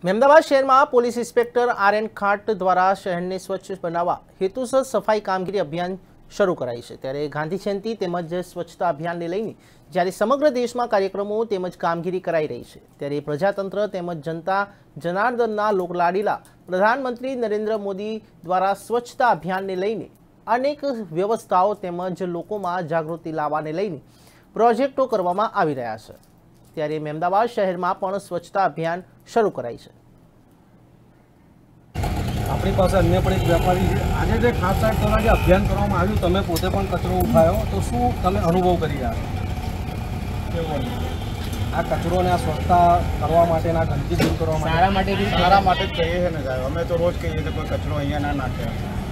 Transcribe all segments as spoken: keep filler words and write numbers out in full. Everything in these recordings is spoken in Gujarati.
મહેમદાવાદ શહેરમાં police inspector R N Khat દ્વારા શહેરને સ્વચ્છ બનાવવા હેતુસર સફાઈ કામગીરી અભિયાન શરૂ કરાઈ છે। ત્યારે ગાંધી જયંતિ તેમજ સ્વચ્છતા અભિયાનને લઈને જ્યારે સમગ્ર દેશમાં કાર્યક્રમો તેમજ કામગીરી કરાઈ રહી છે, ત્યારે પ્રજાતંત્ર તેમજ જનતા જનાર્દનના લોકલાડીલા પ્રધાનમંત્રી નરેન્દ્ર મોદી દ્વારા સ્વચ્છતા અભિયાનને લઈને અનેક વ્યવસ્થાઓ તેમજ લોકોમાં જાગૃતિ લાવવાને લઈને પ્રોજેક્ટો કરવામાં આવી રહ્યા છે। ત્યારે મહેમદાવાદ શહેરમાં પણ સ્વચ્છતા અભિયાન શરૂ કરાઈ છે। આપણી પાસે અન્ય પણ એક વેપારી છે। આજે જે ખાસ સાહેબ દ્વારા જે અભિયાન કરવામાં આવ્યું, તમે પોતે પણ કચરો ઉઠાવ્યો, તો શું તમે અનુભવ કરી રહ્યા છો? આ કચરોને આ સ્વચ્છતા કરવા માટેના ગંદકી દૂર કરવા માટે સારા માટે સારા માટે જ કહીએ છીએ ને સાહેબ। અમે તો રોજ કહીએ છીએ કોઈ કચરો અહીંયા ના નાખે।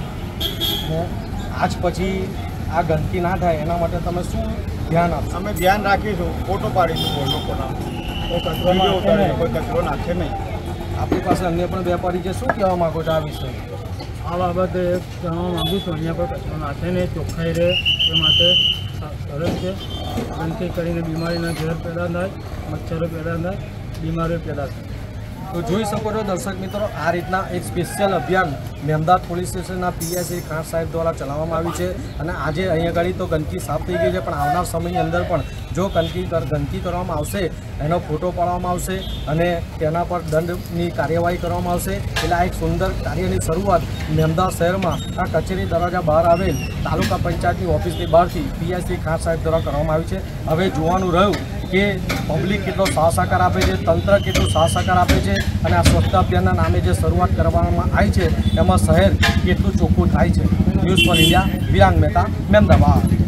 આજ પછી આ ગંદકી ના થાય એના માટે તમે શું ધ્યાન આપશો? અમે ધ્યાન રાખીશું, ફોટો પાડીશું લોકોના, કોઈ કચરો ના ઉતારે, કોઈ કચરો નાખે નહીં। આપણી પાસે અન્ય પણ વેપારી છે, શું કહેવા માગો છો આ વિશે? આ બાબતે કહેવા માગું છું, અહીંયા પર કચરો નાખે નહીં, ચોખ્ખાઈ રહે એ માટે સરસ છે। ગંદકી કરીને બીમારીના ઘેર પેદા થાય, મચ્છરો પેદા થાય, બીમારીઓ પેદા થાય। તો જોઈ શકો છો દર્શક મિત્રો, આ રીતના એક સ્પેશિયલ અભિયાન મહેમદાવાદ પોલીસ સ્ટેશનના પીએસઆઈ ખાસ સાહેબ દ્વારા ચલાવવામાં આવ્યું છે। અને આજે અહીંયા આગળ તો ગંદકી સાફ થઈ ગઈ છે, પણ આવનાર સમયની અંદર પણ જો ગંદકી ગંદકી કરવામાં આવશે, એનો ફોટો પાડવામાં આવશે અને તેના પર દંડની કાર્યવાહી કરવામાં આવશે। એટલે આ એક સુંદર કાર્યની શરૂઆત મહેમદાવાદ શહેરમાં આ કચેરી દરવાજા બહાર આવેલ તાલુકા પંચાયતની ઓફિસની બહારથી પીએસઆઈ ખાસ સાહેબ દ્વારા કરવામાં આવ્યું છે। હવે જોવાનું રહ્યું કે પબ્લિક કેટલો સાથ સહકાર આપે છે, તંત્ર કેટલું સાથ સહકાર આપે છે અને આ સ્વચ્છતા અભિયાનના નામે જે શરૂઆત કરવામાં આવી છે એમાં શહેર કેટલું ચોખ્ખું થાય છે। News for India, Virang Mehta, Mehmedabad.